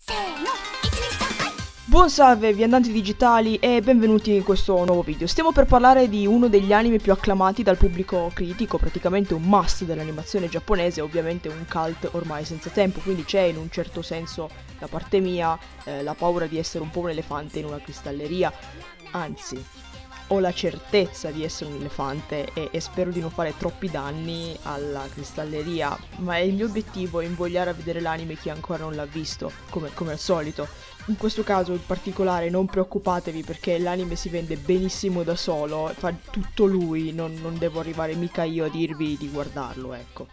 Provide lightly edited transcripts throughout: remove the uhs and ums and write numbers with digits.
Buon salve viandanti digitali e benvenuti in questo nuovo video. Stiamo per parlare di uno degli anime più acclamati dal pubblico critico, praticamente un must dell'animazione giapponese, ovviamente un cult ormai senza tempo, quindi c'è in un certo senso da parte mia la paura di essere un po' un elefante in una cristalleria, anzi ho la certezza di essere un elefante e spero di non fare troppi danni alla cristalleria, ma il mio obiettivo è invogliare a vedere l'anime chi ancora non l'ha visto, come al solito. In questo caso in particolare non preoccupatevi perché l'anime si vende benissimo da solo, fa tutto lui, non devo arrivare mica io a dirvi di guardarlo, ecco.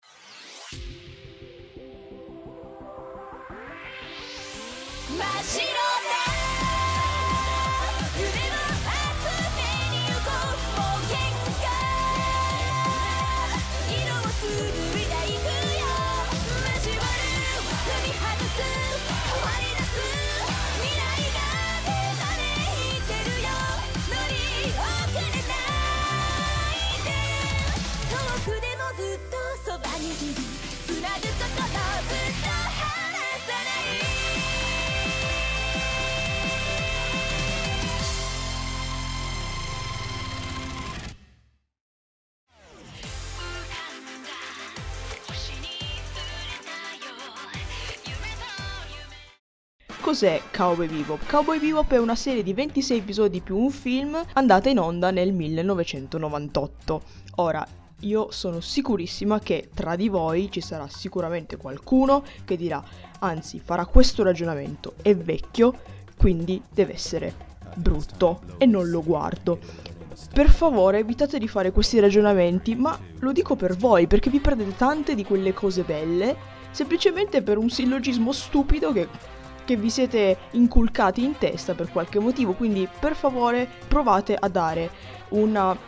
Cos'è Cowboy Bebop? Cowboy Bebop è una serie di 26 episodi più un film andata in onda nel 1998. Ora, io sono sicurissima che tra di voi ci sarà sicuramente qualcuno che dirà, anzi farà questo ragionamento, è vecchio, quindi deve essere brutto e non lo guardo. Per favore evitate di fare questi ragionamenti, ma lo dico per voi perché vi perdete tante di quelle cose belle semplicemente per un sillogismo stupido che vi siete inculcati in testa per qualche motivo, quindi per favore provate a dare una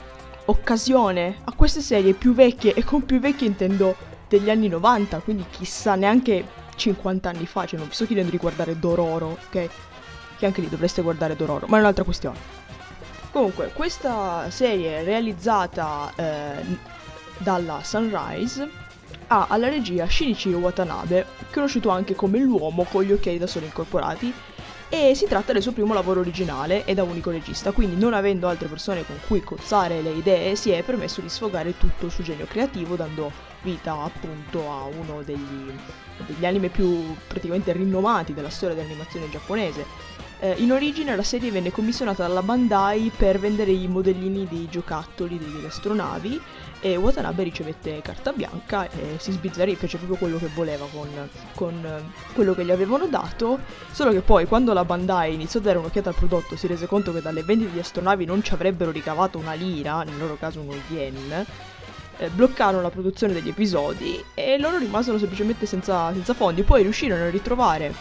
occasione a queste serie più vecchie, e con più vecchie intendo degli anni 90, quindi chissà neanche 50 anni fa, cioè non vi sto chiedendo di guardare Dororo, ok? Che anche lì dovreste guardare Dororo, ma è un'altra questione. Comunque, questa serie è realizzata dalla Sunrise, ha alla regia Shinichiro Watanabe, conosciuto anche come l'uomo con gli occhiali da sole incorporati, e si tratta del suo primo lavoro originale e da unico regista, quindi non avendo altre persone con cui cozzare le idee si è permesso di sfogare tutto il suo genio creativo, dando vita appunto a uno degli anime più praticamente rinomati della storia dell'animazione giapponese. In origine la serie venne commissionata dalla Bandai per vendere i modellini dei giocattoli delle astronavi e Watanabe ricevette carta bianca e si sbizzarrì, fece proprio quello che voleva con quello che gli avevano dato, solo che poi quando la Bandai iniziò a dare un'occhiata al prodotto si rese conto che dalle vendite di astronavi non ci avrebbero ricavato una lira, nel loro caso uno yen, bloccarono la produzione degli episodi e loro rimasero semplicemente senza fondi. Poi riuscirono a ritrovare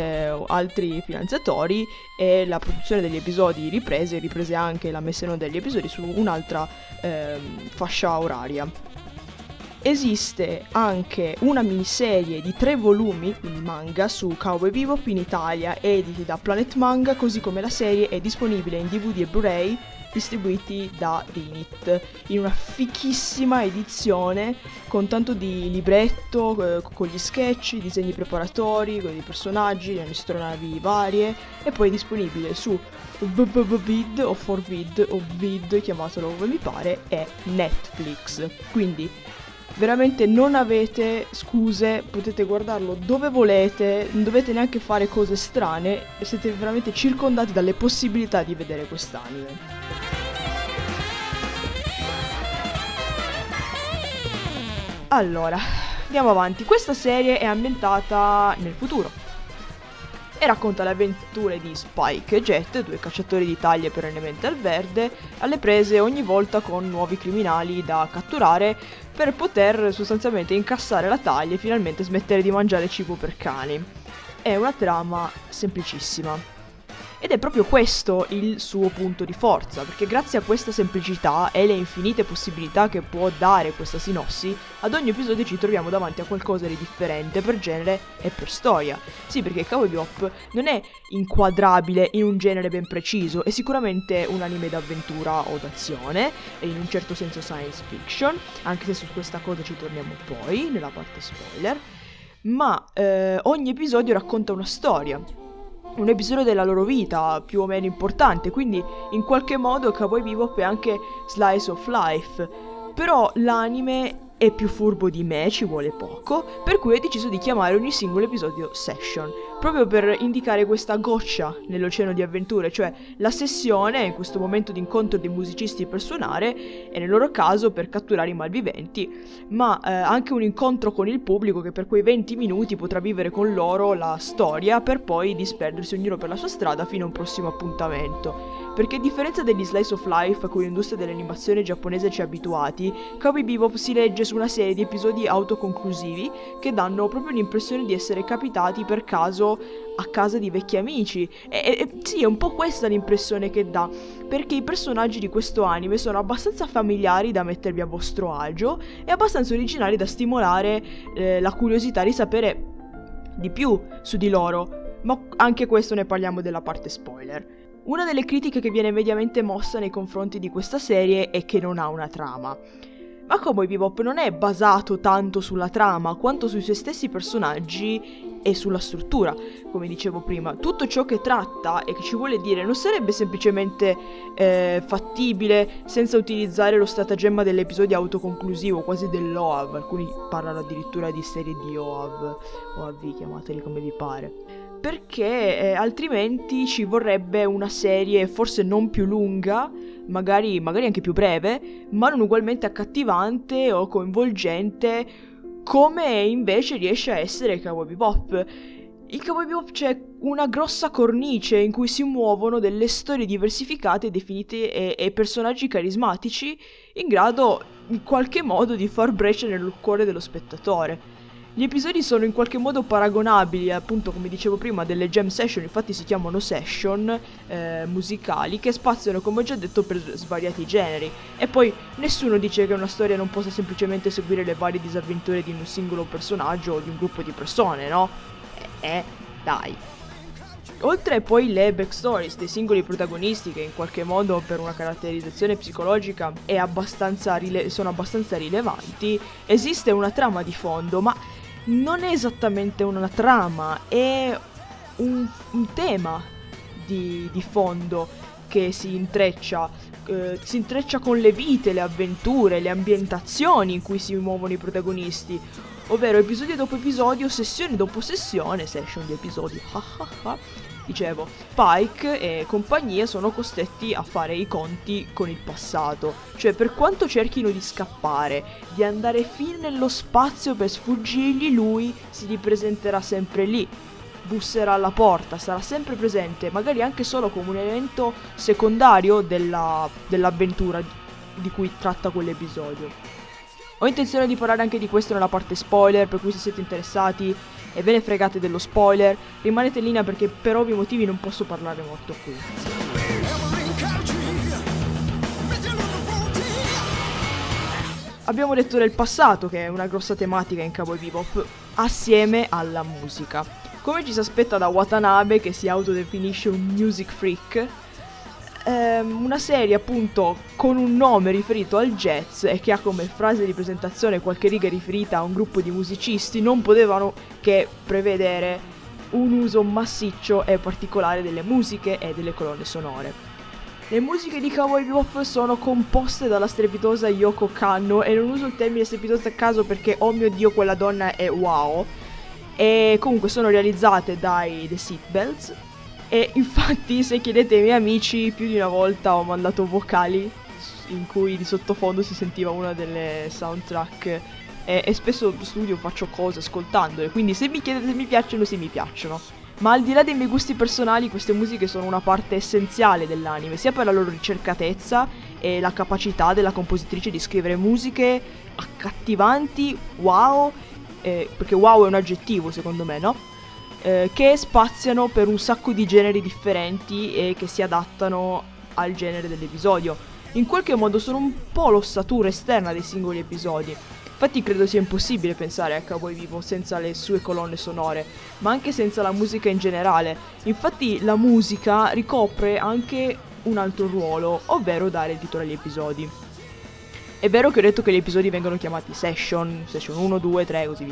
altri finanziatori e la produzione degli episodi riprese anche la messa in onda degli episodi su un'altra fascia oraria. Esiste anche una miniserie di 3 volumi, quindi manga, su Cowboy Bebop in Italia, editi da Planet Manga, così come la serie è disponibile in DVD e Blu-ray distribuiti da Rinit in una fichissima edizione con tanto di libretto, con gli sketch, i disegni preparatori, con i personaggi, le astronavi varie, e poi è disponibile su Vid o Forvid o Vid, chiamatelo come vi pare, e Netflix. Quindi veramente non avete scuse, potete guardarlo dove volete, non dovete neanche fare cose strane, siete veramente circondati dalle possibilità di vedere quest'anime. Allora, andiamo avanti. Questa serie è ambientata nel futuro e racconta le avventure di Spike e Jet, 2 cacciatori di taglie perennemente al verde, alle prese ogni volta con nuovi criminali da catturare per poter sostanzialmente incassare la taglia e finalmente smettere di mangiare cibo per cani. È una trama semplicissima. Ed è proprio questo il suo punto di forza, perché grazie a questa semplicità e le infinite possibilità che può dare questa sinossi, ad ogni episodio ci troviamo davanti a qualcosa di differente per genere e per storia. Sì, perché Cowboy Bebop non è inquadrabile in un genere ben preciso, è sicuramente un anime d'avventura o d'azione, e in un certo senso science fiction, anche se su questa cosa ci torniamo poi, nella parte spoiler. ma ogni episodio racconta una storia, un episodio della loro vita più o meno importante, quindi in qualche modo Cowboy Bebop è anche slice of life. Però l'anime è più furbo di me, ci vuole poco, per cui ho deciso di chiamare ogni singolo episodio session, proprio per indicare questa goccia nell'oceano di avventure, cioè la sessione in questo momento di incontro dei musicisti per suonare e nel loro caso per catturare i malviventi, ma anche un incontro con il pubblico che per quei 20 minuti potrà vivere con loro la storia per poi disperdersi ognuno per la sua strada fino a un prossimo appuntamento. Perché a differenza degli slice of life a cui l'industria dell'animazione giapponese ci ha abituati, Cowboy Bebop si regge su una serie di episodi autoconclusivi che danno proprio l'impressione di essere capitati per caso a casa di vecchi amici. E sì, è un po' questa l'impressione che dà, perché i personaggi di questo anime sono abbastanza familiari da mettervi a vostro agio e abbastanza originali da stimolare la curiosità di sapere di più su di loro, ma anche questo ne parliamo della parte spoiler. Una delle critiche che viene mediamente mossa nei confronti di questa serie è che non ha una trama. Ma Cowboy Bebop non è basato tanto sulla trama quanto sui suoi stessi personaggi e sulla struttura, come dicevo prima. Tutto ciò che tratta e che ci vuole dire non sarebbe semplicemente fattibile senza utilizzare lo stratagemma dell'episodio autoconclusivo, quasi dell'OAV. Alcuni parlano addirittura di serie di OAV, chiamateli come vi pare. Perché altrimenti ci vorrebbe una serie forse non più lunga, magari anche più breve, ma non ugualmente accattivante o coinvolgente, come invece riesce a essere Cowboy Bebop. In Cowboy Bebop c'è una grossa cornice in cui si muovono delle storie diversificate, definite e personaggi carismatici, in grado in qualche modo di far breccia nel cuore dello spettatore. Gli episodi sono in qualche modo paragonabili, appunto come dicevo prima, delle jam session, infatti si chiamano session musicali, che spaziano, come ho già detto, per svariati generi. E poi nessuno dice che una storia non possa semplicemente seguire le varie disavventure di un singolo personaggio o di un gruppo di persone, no? Dai. Oltre poi le backstories dei singoli protagonisti, che in qualche modo per una caratterizzazione psicologica sono abbastanza rilevanti, esiste una trama di fondo, ma non è esattamente una trama, è un tema di fondo che si intreccia con le vite, le avventure, le ambientazioni in cui si muovono i protagonisti, ovvero episodio dopo episodio, sessione dopo sessione, session di episodi, dicevo, Pike e compagnia sono costretti a fare i conti con il passato. Cioè, per quanto cerchino di scappare, di andare fin nello spazio per sfuggirgli, lui si ripresenterà sempre lì, busserà alla porta, sarà sempre presente, magari anche solo come un elemento secondario dell'avventura di cui tratta quell'episodio. Ho intenzione di parlare anche di questo nella parte spoiler, per cui se siete interessati e ve ne fregate dello spoiler, rimanete in linea perché per ovvi motivi non posso parlare molto qui. Abbiamo detto del passato, che è una grossa tematica in Cowboy Bebop, assieme alla musica. Come ci si aspetta da Watanabe, che si autodefinisce un music freak, una serie appunto con un nome riferito al jazz e che ha come frase di presentazione qualche riga riferita a un gruppo di musicisti, non potevano che prevedere un uso massiccio e particolare delle musiche e delle colonne sonore. Le musiche di Cowboy Bebop sono composte dalla strepitosa Yoko Kanno, e non uso il termine strepitosa a caso perché, oh mio dio, quella donna è wow, e comunque sono realizzate dai The Seatbelts. E infatti, se chiedete ai miei amici, più di una volta ho mandato vocali in cui di sottofondo si sentiva una delle soundtrack, e spesso in studio faccio cose ascoltandole, quindi se mi chiedete se mi piacciono, sì, mi piacciono. Ma al di là dei miei gusti personali, queste musiche sono una parte essenziale dell'anime, sia per la loro ricercatezza e la capacità della compositrice di scrivere musiche accattivanti, wow, perché wow è un aggettivo secondo me, no? Che spaziano per un sacco di generi differenti e che si adattano al genere dell'episodio. In qualche modo sono un po' l'ossatura esterna dei singoli episodi. Infatti credo sia impossibile pensare a Cowboy Bebop senza le sue colonne sonore, ma anche senza la musica in generale. Infatti la musica ricopre anche un altro ruolo, ovvero dare il titolo agli episodi. È vero che ho detto che gli episodi vengono chiamati session 1, 2, 3 e così via.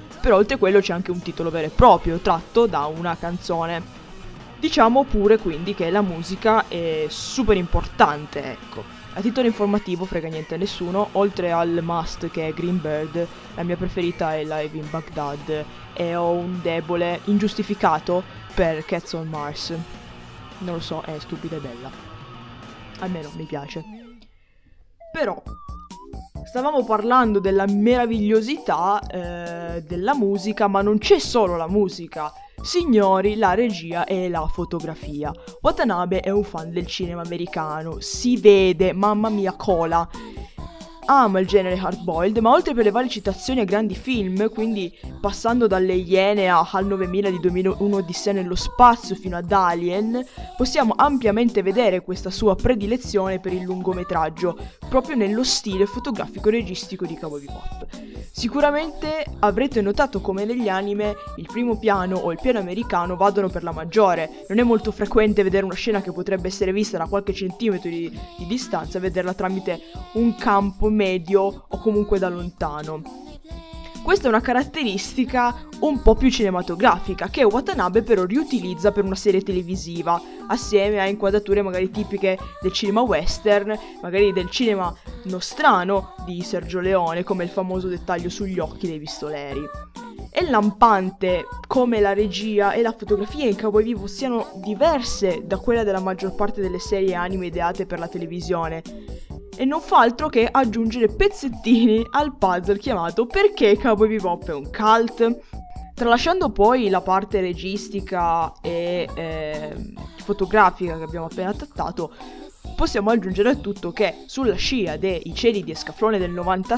Però oltre a quello c'è anche un titolo vero e proprio, tratto da una canzone. Diciamo pure quindi che la musica è super importante, ecco. A titolo informativo, frega niente a nessuno, oltre al must che è Greenbird, la mia preferita è Live in Baghdad e ho un debole ingiustificato per Cats on Mars. Non lo so, è stupida e bella. Almeno mi piace. Però stavamo parlando della meravigliosità della musica, ma non c'è solo la musica. Signori, la regia e la fotografia. Watanabe è un fan del cinema americano, si vede, mamma mia, cola. Ama il genere hardboiled, ma oltre per le varie citazioni a grandi film, quindi passando dalle Iene a HAL 9000 di 2001 Odissea nello spazio fino ad Alien, possiamo ampiamente vedere questa sua predilezione per il lungometraggio, proprio nello stile fotografico registico di Cowboy Bebop. Sicuramente avrete notato come negli anime il primo piano o il piano americano vadano per la maggiore. Non è molto frequente vedere una scena che potrebbe essere vista da qualche centimetro di distanza, vederla tramite un campo medio o comunque da lontano. Questa è una caratteristica un po' più cinematografica che Watanabe però riutilizza per una serie televisiva, assieme a inquadrature magari tipiche del cinema western, magari del cinema nostrano di Sergio Leone, come il famoso dettaglio sugli occhi dei pistoleri. È lampante come la regia e la fotografia in Cowboy Bebop siano diverse da quella della maggior parte delle serie anime ideate per la televisione, e non fa altro che aggiungere pezzettini al puzzle chiamato Perché Cowboy Bebop è un cult? Tralasciando poi la parte registica e fotografica che abbiamo appena trattato, possiamo aggiungere al tutto che sulla scia dei Cieli di Escaflone del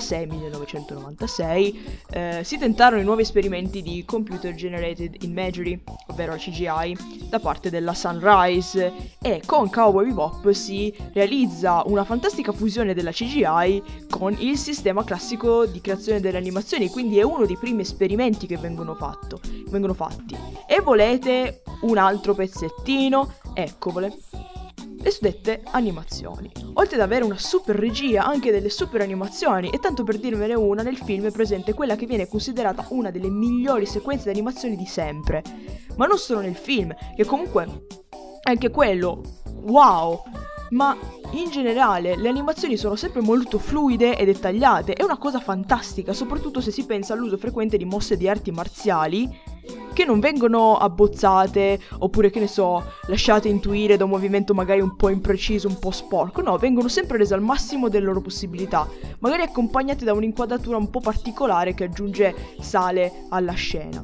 1996 si tentarono i nuovi esperimenti di Computer Generated Imagery, ovvero la CGI, da parte della Sunrise, e con Cowboy Bebop si realizza una fantastica fusione della CGI con il sistema classico di creazione delle animazioni, quindi è uno dei primi esperimenti che vengono fatti. E volete un altro pezzettino? Eccovole. Le suddette animazioni. Oltre ad avere una super regia, anche delle super animazioni, e tanto per dirvene una, nel film è presente quella che viene considerata una delle migliori sequenze di animazioni di sempre. Ma non solo nel film, che comunque anche quello, wow! Ma in generale le animazioni sono sempre molto fluide e dettagliate, è una cosa fantastica, soprattutto se si pensa all'uso frequente di mosse di arti marziali che non vengono abbozzate oppure, che ne so, lasciate intuire da un movimento magari un po' impreciso, un po' sporco. No, vengono sempre rese al massimo delle loro possibilità, magari accompagnate da un'inquadratura un po' particolare che aggiunge sale alla scena.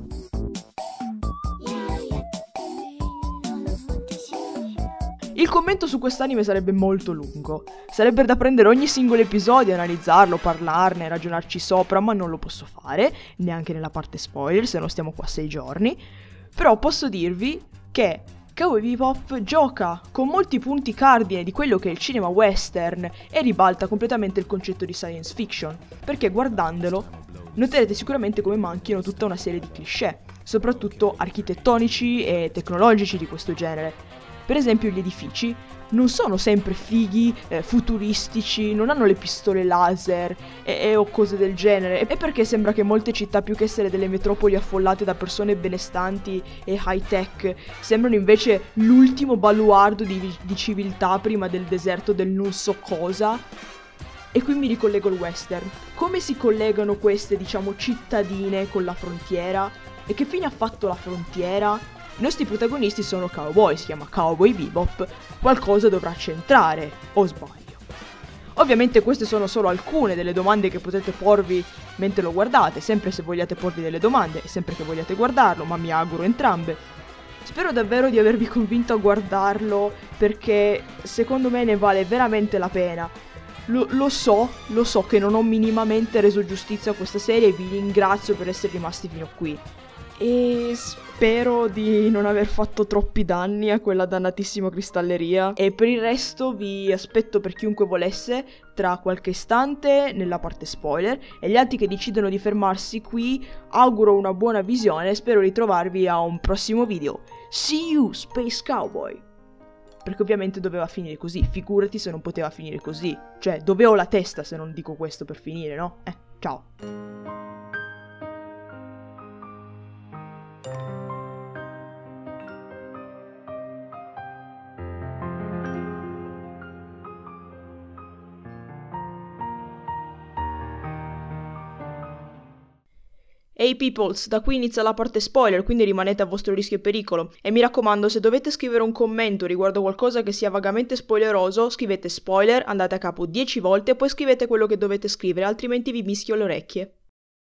Il commento su quest'anime sarebbe molto lungo. Sarebbe da prendere ogni singolo episodio, analizzarlo, parlarne, ragionarci sopra, ma non lo posso fare, neanche nella parte spoiler, se no stiamo qua 6 giorni. Però posso dirvi che Cowboy Bebop gioca con molti punti cardine di quello che è il cinema western e ribalta completamente il concetto di science fiction, perché guardandolo noterete sicuramente come manchino tutta una serie di cliché, soprattutto architettonici e tecnologici di questo genere. Per esempio gli edifici non sono sempre fighi, futuristici, non hanno le pistole laser o cose del genere. E perché sembra che molte città, più che essere delle metropoli affollate da persone benestanti e high tech, sembrano invece l'ultimo baluardo di civiltà prima del deserto del non so cosa. E qui mi ricollego al western. Come si collegano queste, diciamo, cittadine con la frontiera? E che fine ha fatto la frontiera? I nostri protagonisti sono cowboy, si chiama Cowboy Bebop, qualcosa dovrà c'entrare, o sbaglio? Ovviamente queste sono solo alcune delle domande che potete porvi mentre lo guardate, sempre se vogliate porvi delle domande e sempre che vogliate guardarlo, ma mi auguro entrambe. Spero davvero di avervi convinto a guardarlo, perché secondo me ne vale veramente la pena. Lo so che non ho minimamente reso giustizia a questa serie e vi ringrazio per essere rimasti fino a qui. E spero di non aver fatto troppi danni a quella dannatissima cristalleria. E per il resto vi aspetto, per chiunque volesse, tra qualche istante nella parte spoiler. E gli altri che decidono di fermarsi qui, auguro una buona visione e spero di trovarvi a un prossimo video. See you, Space Cowboy! Perché ovviamente doveva finire così, figurati se non poteva finire così. Cioè, dove ho la testa se non dico questo per finire, no? Ciao! Ehi peoples, da qui inizia la parte spoiler, quindi rimanete a vostro rischio e pericolo. E mi raccomando, se dovete scrivere un commento riguardo qualcosa che sia vagamente spoileroso, scrivete spoiler, andate a capo 10 volte e poi scrivete quello che dovete scrivere, altrimenti vi mischio le orecchie.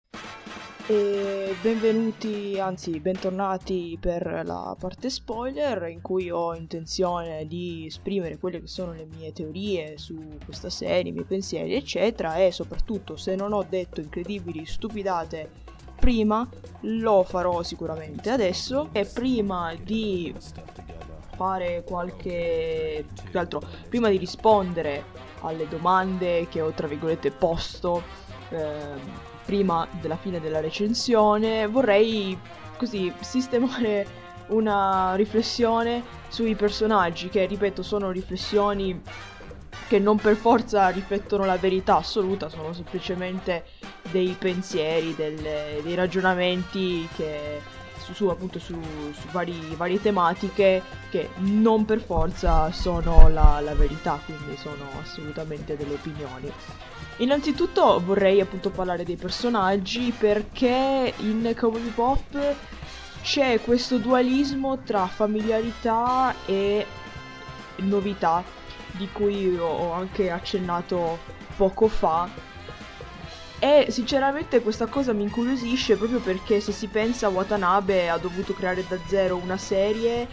E benvenuti, anzi bentornati per la parte spoiler, in cui ho intenzione di esprimere quelle che sono le mie teorie su questa serie, i miei pensieri eccetera, e soprattutto se non ho detto incredibili stupidate prima, lo farò sicuramente adesso. E prima di fare più che altro, prima di rispondere alle domande che ho tra virgolette posto prima della fine della recensione, vorrei così sistemare una riflessione sui personaggi, che ripeto sono riflessioni che non per forza riflettono la verità assoluta, sono semplicemente dei pensieri, dei ragionamenti che appunto su varie tematiche che non per forza sono la verità, quindi sono assolutamente delle opinioni. Innanzitutto vorrei appunto parlare dei personaggi, perché in Cowboy Bebop c'è questo dualismo tra familiarità e novità, di cui ho anche accennato poco fa. E sinceramente questa cosa mi incuriosisce, proprio perché se si pensa, Watanabe ha dovuto creare da zero una serie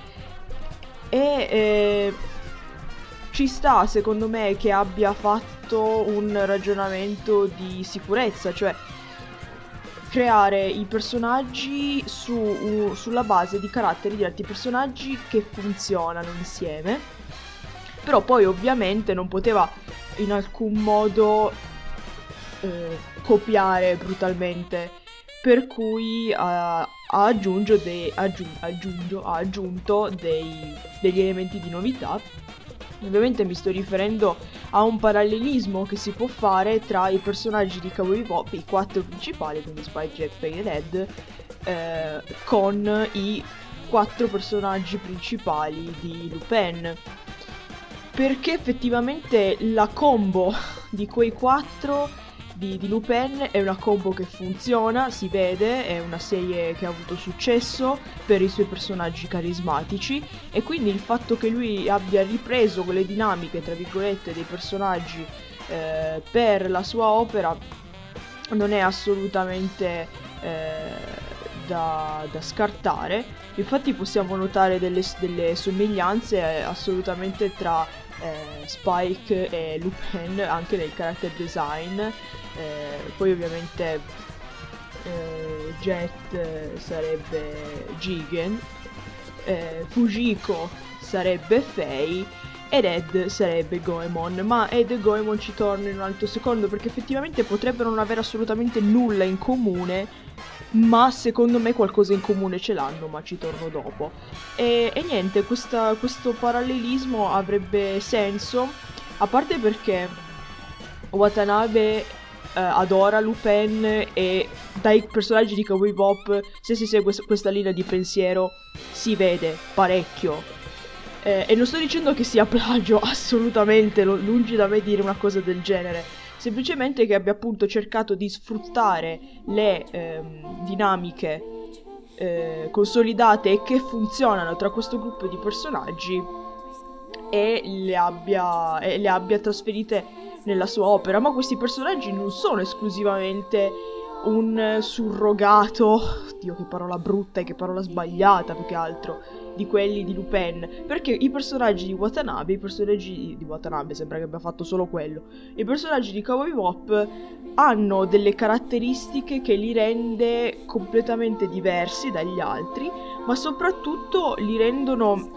e ci sta secondo me che abbia fatto un ragionamento di sicurezza, cioè creare i personaggi sulla base di caratteri di altri personaggi che funzionano insieme. Però poi ovviamente non poteva in alcun modo copiare brutalmente, per cui ha aggiunto degli elementi di novità. Ovviamente mi sto riferendo a un parallelismo che si può fare tra i personaggi di Cowboy Bebop, i 4 principali, quindi Spike, Jack, Peggy e Red, con i 4 personaggi principali di Lupin, perché effettivamente la combo di quei 4 di Lupin è una combo che funziona, si vede, è una serie che ha avuto successo per i suoi personaggi carismatici, e quindi il fatto che lui abbia ripreso quelle dinamiche tra virgolette dei personaggi per la sua opera non è assolutamente da scartare. Infatti possiamo notare delle somiglianze assolutamente tra Spike e Lupin anche nel character design. Poi ovviamente Jet sarebbe Jigen, Fujiko sarebbe Fei ed Ed sarebbe Goemon. Ma Ed e Goemon ci torno in un altro secondo, perché effettivamente potrebbero non avere assolutamente nulla in comune, ma secondo me qualcosa in comune ce l'hanno, ma ci torno dopo. E niente, questo parallelismo avrebbe senso, a parte perché Watanabe adora Lupin, e dai personaggi di Cowboy Bebop, se si segue questa linea di pensiero, si vede parecchio. E non sto dicendo che sia plagio, assolutamente, lungi da me dire una cosa del genere, semplicemente che abbia appunto cercato di sfruttare le dinamiche consolidate e che funzionano tra questo gruppo di personaggi e le abbia trasferite nella sua opera. Ma questi personaggi non sono esclusivamente un surrogato, Dio che parola brutta e che parola sbagliata più che altro, di quelli di Lupin, perché i personaggi di Watanabe, sembra che abbia fatto solo quello, i personaggi di Cowboy Bebop hanno delle caratteristiche che li rende completamente diversi dagli altri, ma soprattutto li rendono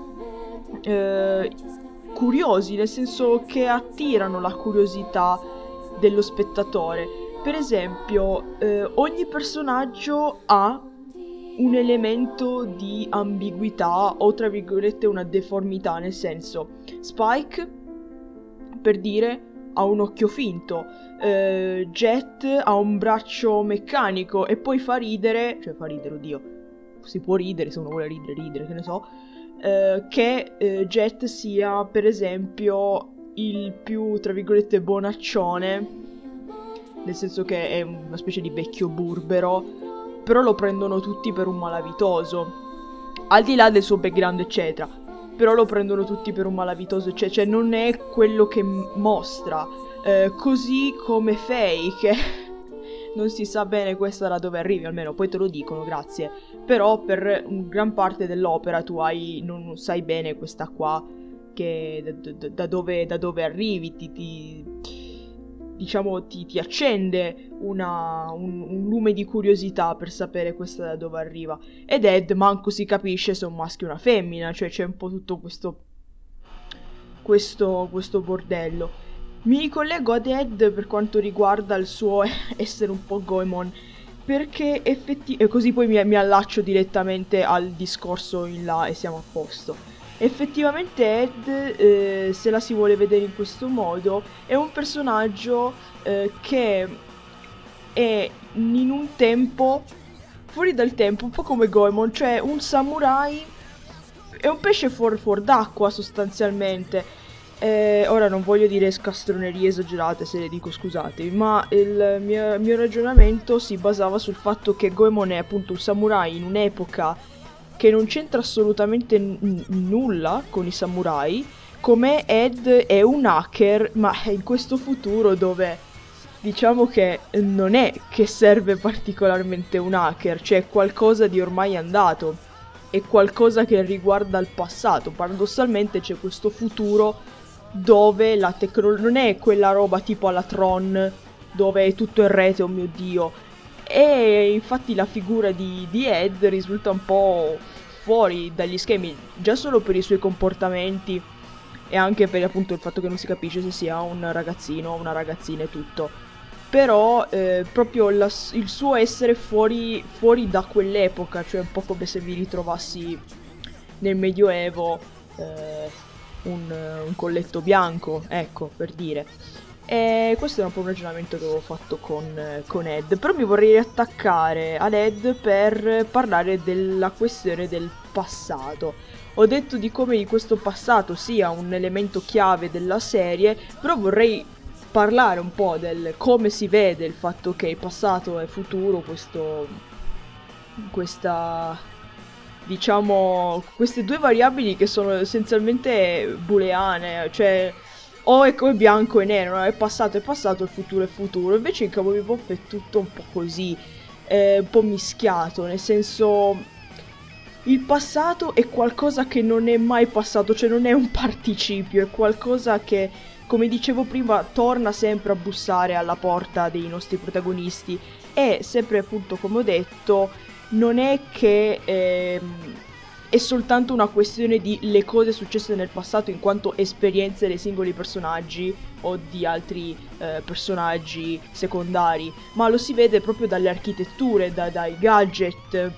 curiosi, nel senso che attirano la curiosità dello spettatore. Per esempio, ogni personaggio ha un elemento di ambiguità o tra virgolette una deformità, nel senso Spike, per dire, ha un occhio finto, Jet ha un braccio meccanico e poi fa ridere, oddio, si può ridere, se uno vuole ridere, che ne so, che Jet sia per esempio il più tra virgolette bonaccione, nel senso che è una specie di vecchio burbero, però lo prendono tutti per un malavitoso, al di là del suo background eccetera, però lo prendono tutti per un malavitoso, cioè non è quello che mostra, così come Faye, che non si sa bene questa da dove arrivi, almeno poi te lo dicono, grazie, però per gran parte dell'opera tu non sai bene questa qua, che da dove arrivi, diciamo ti accende un lume di curiosità per sapere questa da dove arriva. Ed Ed manco si capisce se è un maschio o una femmina, cioè c'è un po' tutto questo bordello. Mi ricollego ad Ed per quanto riguarda il suo essere un po' Goemon, perché e così poi mi allaccio direttamente al discorso in là e siamo a posto. Effettivamente Ed, se la si vuole vedere in questo modo, è un personaggio che è in un tempo fuori dal tempo, un po' come Goemon, cioè un samurai è un pesce fuor d'acqua sostanzialmente. Ora non voglio dire scastronerie esagerate se le dico, scusate, ma il mio ragionamento si basava sul fatto che Goemon è appunto un samurai in un'epoca che non c'entra assolutamente nulla con i samurai, come Ed è un hacker, ma è in questo futuro dove diciamo che non è che serve particolarmente un hacker, cioè è qualcosa di ormai andato, è qualcosa che riguarda il passato. Paradossalmente c'è questo futuro dove la tecnologia non è quella roba tipo alla Tron dove è tutto in rete, oh mio dio, e infatti la figura di Ed risulta un po' fuori dagli schemi, già solo per i suoi comportamenti e anche per appunto il fatto che non si capisce se sia un ragazzino o una ragazzina e tutto. Però proprio il suo essere fuori da quell'epoca, cioè un po' come se vi ritrovassi nel Medioevo un colletto bianco, ecco, per dire. E questo è un po' un ragionamento che avevo fatto con Ed, però mi vorrei riattaccare ad Ed per parlare della questione del passato. Ho detto di come questo passato sia un elemento chiave della serie, però vorrei parlare un po' del come si vede il fatto che passato e futuro, diciamo, queste due variabili che sono essenzialmente booleane, cioè o è come bianco e nero, no? È passato, il futuro è futuro. Invece in Cowboy Bebop è tutto un po' così, un po' mischiato, nel senso il passato è qualcosa che non è mai passato, cioè non è un participio, è qualcosa che, come dicevo prima, torna sempre a bussare alla porta dei nostri protagonisti e sempre appunto, come ho detto, non è che è soltanto una questione di le cose successe nel passato in quanto esperienze dei singoli personaggi o di altri personaggi secondari, ma lo si vede proprio dalle architetture, dai gadget.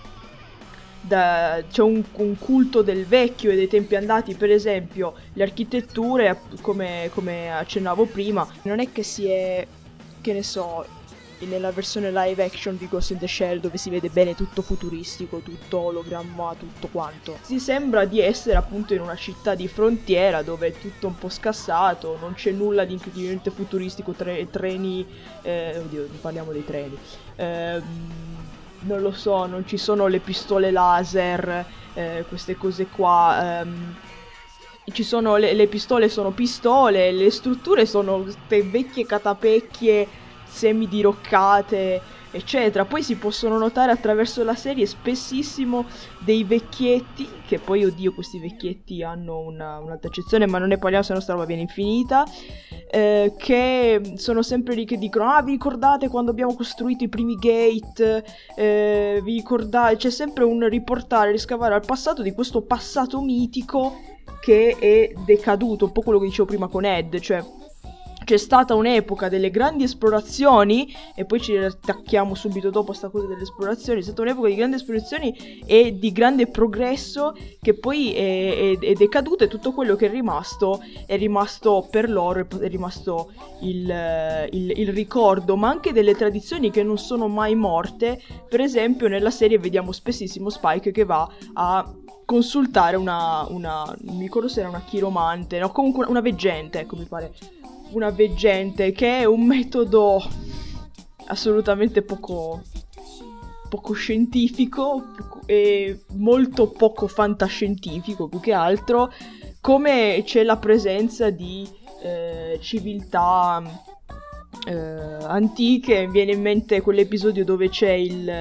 C'è un culto del vecchio e dei tempi andati, per esempio le architetture, come accennavo prima, non è che si è, che ne so, nella versione live action di Ghost in the Shell dove si vede bene tutto futuristico, tutto ologramma, tutto quanto. Si sembra di essere appunto in una città di frontiera dove è tutto un po' scassato, non c'è nulla di incredibilmente futuristico, treni, oddio, parliamo dei treni, non lo so, non ci sono le pistole laser, queste cose qua, ci sono le pistole sono pistole, le strutture sono queste vecchie catapecchie semidiroccate, eccetera. Poi si possono notare attraverso la serie spessissimo dei vecchietti, che poi, oddio, questi vecchietti hanno un'altra accezione, ma non ne parliamo se la nostra roba viene infinita, che sono sempre lì che dicono: ah, vi ricordate quando abbiamo costruito i primi gate, vi ricordate, c'è sempre un riportare, riscavare al passato di questo passato mitico che è decaduto, un po' quello che dicevo prima con Ed, cioè c'è stata un'epoca delle grandi esplorazioni e poi ci attacchiamo subito dopo a sta cosa delle esplorazioni. È stata un'epoca di grandi esplorazioni e di grande progresso che poi è decaduto, e tutto quello che è rimasto per loro, è rimasto il ricordo, ma anche delle tradizioni che non sono mai morte. Per esempio nella serie vediamo spessissimo Spike che va a consultare non mi ricordo se era una chiromante, no, comunque una veggente, ecco, mi pare una veggente, che è un metodo assolutamente poco poco scientifico e molto poco fantascientifico più che altro, come c'è la presenza di civiltà antiche. Mi viene in mente quell'episodio dove c'è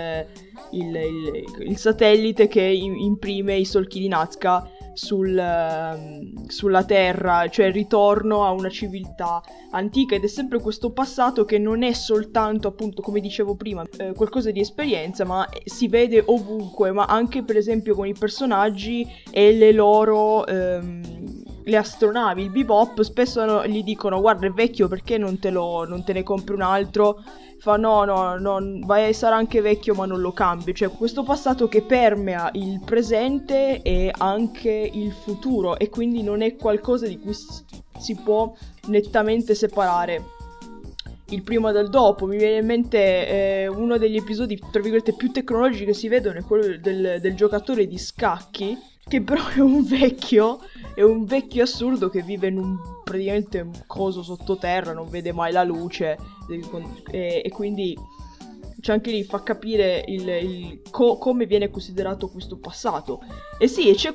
il satellite che imprime i solchi di Nazca sulla Terra, cioè il ritorno a una civiltà antica, ed è sempre questo passato che non è soltanto, appunto, come dicevo prima, qualcosa di esperienza, ma si vede ovunque, ma anche per esempio con i personaggi e le loro le astronavi. Il Bebop spesso gli dicono: guarda, è vecchio, perché non te ne compri un altro? Fa no, sarà anche vecchio ma non lo cambio. Cioè, questo passato che permea il presente e anche il futuro, e quindi non è qualcosa di cui si può nettamente separare il prima dal dopo. Mi viene in mente uno degli episodi, tra virgolette, più tecnologici che si vedono, è quello del giocatore di scacchi, che però è un vecchio assurdo che vive in praticamente un coso sottoterra, non vede mai la luce, e quindi cioè anche lì fa capire come viene considerato questo passato. E sì, c'è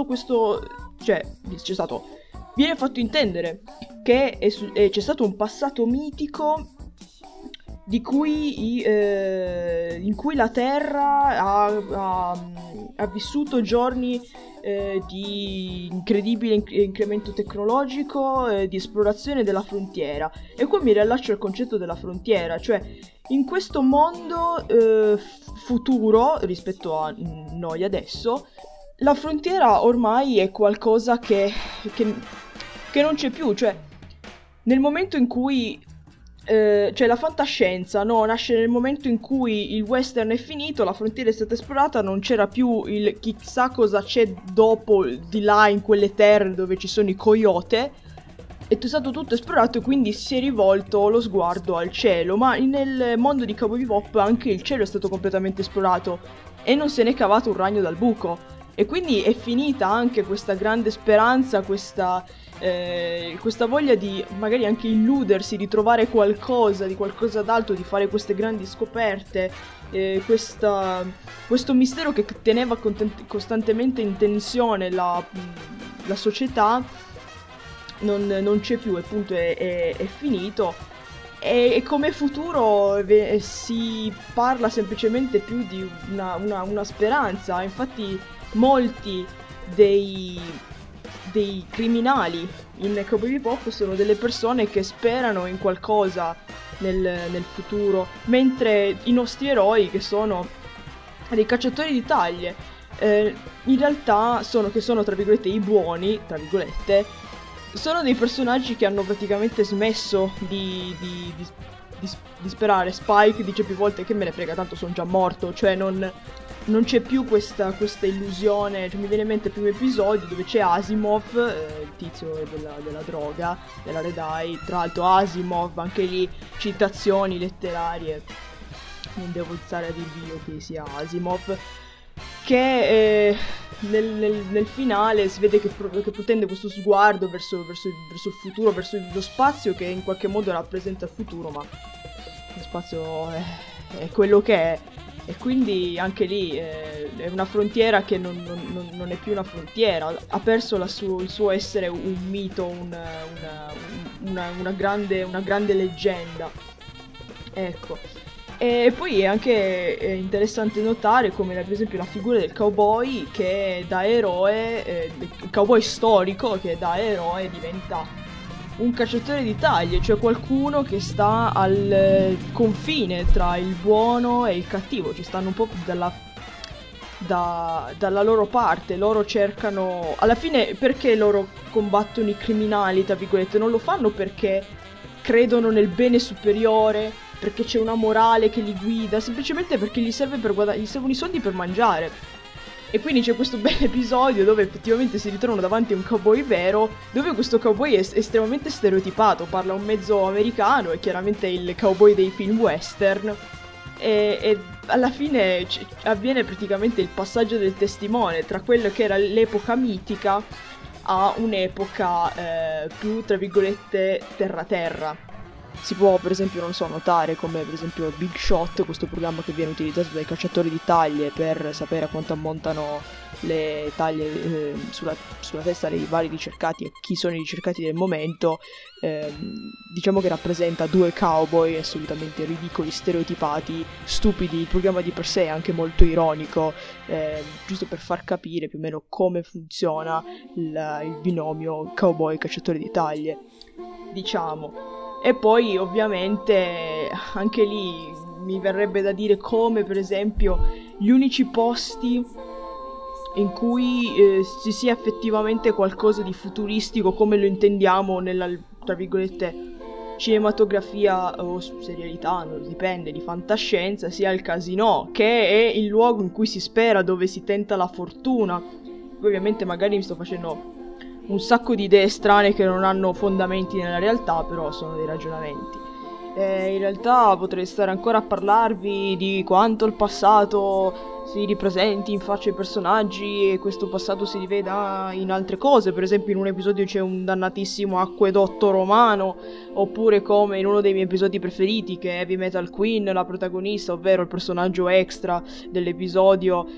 stato, viene fatto intendere che c'è stato un passato mitico in cui la Terra ha vissuto giorni di incredibile incremento tecnologico, di esplorazione della frontiera. E qua mi riallaccio al concetto della frontiera, cioè in questo mondo futuro rispetto a noi adesso, la frontiera ormai è qualcosa che non c'è più. Cioè, nel momento in cui cioè la fantascienza nasce nel momento in cui il western è finito, la frontiera è stata esplorata, non c'era più il chissà cosa c'è dopo di là in quelle terre dove ci sono i coyote, è stato tutto esplorato, e quindi si è rivolto lo sguardo al cielo. Ma nel mondo di Cowboy Bebop anche il cielo è stato completamente esplorato e non se n'è cavato un ragno dal buco, e quindi è finita anche questa grande speranza, questa voglia di magari anche illudersi, di trovare qualcosa d'altro, di fare queste grandi scoperte, questo mistero che teneva costantemente in tensione la società, non c'è più, appunto è finito. E come futuro si parla semplicemente più di una speranza. Infatti molti dei criminali in Cowboy Bebop sono delle persone che sperano in qualcosa nel futuro, mentre i nostri eroi, che sono dei cacciatori di taglie, in realtà sono tra virgolette i buoni, tra virgolette, sono dei personaggi che hanno praticamente smesso di sperare. Spike dice più volte: che me ne frega, tanto sono già morto. Cioè non c'è più questa illusione. Cioè, mi viene in mente il primo episodio dove c'è Asimov, il tizio della droga, della Red Eye. Tra l'altro Asimov, anche lì citazioni letterarie, non devo stare a dirvi io che sia Asimov, che nel finale si vede che protende questo sguardo verso il futuro, verso lo spazio, che in qualche modo rappresenta il futuro, ma lo spazio è quello che è. E quindi anche lì è una frontiera che non è più una frontiera, ha perso il suo essere un mito, una grande leggenda. Ecco. E poi è anche interessante notare come per esempio la figura del cowboy, che da eroe, il cowboy storico, che da eroe diventa un cacciatore di taglie, cioè qualcuno che sta al confine tra il buono e il cattivo. Ci stanno un po' dalla loro parte. Loro cercano, alla fine, perché loro combattono i criminali, tra virgolette? Non lo fanno perché credono nel bene superiore, perché c'è una morale che li guida, semplicemente perché gli servono i soldi per mangiare. E quindi c'è questo bel episodio dove effettivamente si ritrovano davanti a un cowboy vero, dove questo cowboy è estremamente stereotipato, parla un mezzo americano, è chiaramente il cowboy dei film western, e alla fine avviene praticamente il passaggio del testimone tra quello che era l'epoca mitica a un'epoca più, tra virgolette, terra-terra. Si può per esempio, non so, notare come per esempio Big Shot, questo programma che viene utilizzato dai cacciatori di taglie per sapere a quanto ammontano le taglie sulla testa dei vari ricercati e chi sono i ricercati del momento, diciamo che rappresenta due cowboy assolutamente ridicoli, stereotipati, stupidi. Il programma di per sé è anche molto ironico, giusto per far capire più o meno come funziona il binomio cowboy-cacciatore di taglie, diciamo. E poi ovviamente anche lì mi verrebbe da dire come per esempio gli unici posti in cui ci sia effettivamente qualcosa di futuristico come lo intendiamo nella, tra virgolette, cinematografia o serialità, non dipende, di fantascienza, sia il casino, che è il luogo in cui si spera, dove si tenta la fortuna. Poi ovviamente magari mi sto facendo un sacco di idee strane che non hanno fondamenti nella realtà, però sono dei ragionamenti. In realtà potrei stare ancora a parlarvi di quanto il passato si ripresenti in faccia ai personaggi e questo passato si riveda in altre cose. Per esempio in un episodio c'è un dannatissimo acquedotto romano, oppure come in uno dei miei episodi preferiti, che è Heavy Metal Queen, la protagonista, ovvero il personaggio extra dell'episodio,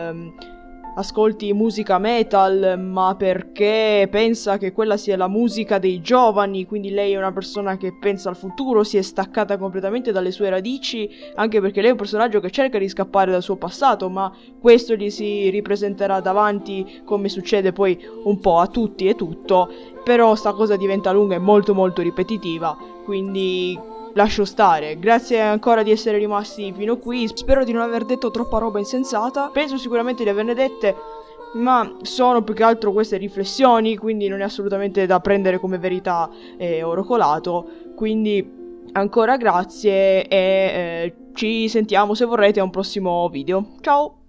ascolti musica metal, ma perché pensa che quella sia la musica dei giovani, quindi lei è una persona che pensa al futuro, si è staccata completamente dalle sue radici, anche perché lei è un personaggio che cerca di scappare dal suo passato, ma questo gli si ripresenterà davanti, come succede poi un po' a tutti e tutto. Però sta cosa diventa lunga e molto molto ripetitiva, quindi lascio stare. Grazie ancora di essere rimasti fino qui. Spero di non aver detto troppa roba insensata. Penso sicuramente di averne dette, ma sono più che altro queste riflessioni, quindi non è assolutamente da prendere come verità oro colato. Quindi ancora grazie e ci sentiamo, se vorrete, a un prossimo video. Ciao!